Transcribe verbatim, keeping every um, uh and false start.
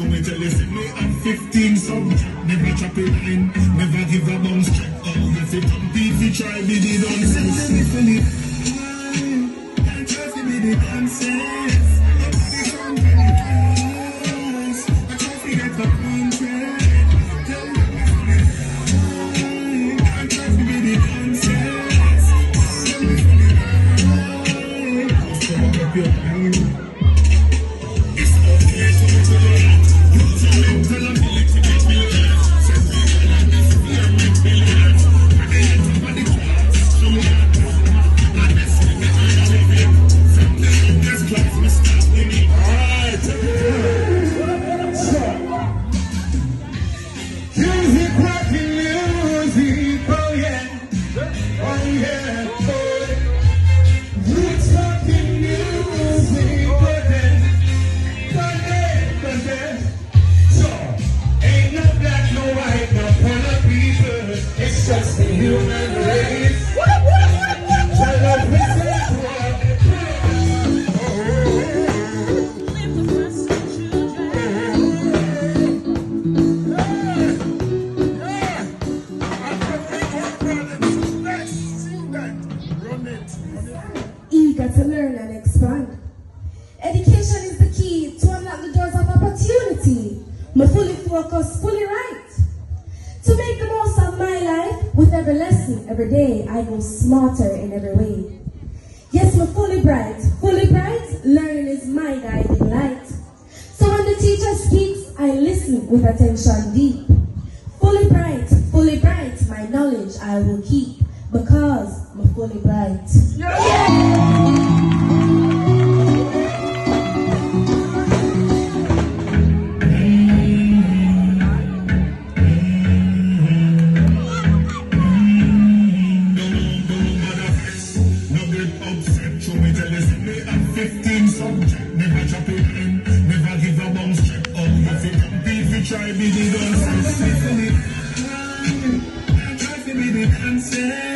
me tell you, see me at fifteen subject. Never chop it in, never give a bounce check. Oh, if it compete, we try be the done sense. Let me feel it. Can't try to be the dances. Nobody come to the house. I try to get the contract. Tell me what it is. Can't try to be the dances. Let me feel it. Just come up your mind. It's okay to be to the you tell him, tell him, tell him to get me left. Send me all of this fear, make me left. When they hit up on the class, show me that. And that's when they all of it. From the youngest class, we start winning. Alright. Music, rocking music, oh yeah. Oh yeah, boy. Roots rocking music, but then, but then, but then. So, ain't no black, no white, no color people. It's just the human race. Shall I present what? Eager to learn and expand. Education is the key to unlock the doors of opportunity. Me fully focused, fully right. To make the most of my life, with every lesson, every day, I go smarter in every way. Yes, me fully bright, fully bright, learning is my guiding light. So when the teacher speaks, I listen with attention deep. Fully bright, fully bright, my knowledge I will keep, because I'm fully bright. fifteen subject, never drop it in, never give a bounce check. Oh, if it compete, we try be the dance. Let me feel it. I try to be the dancer.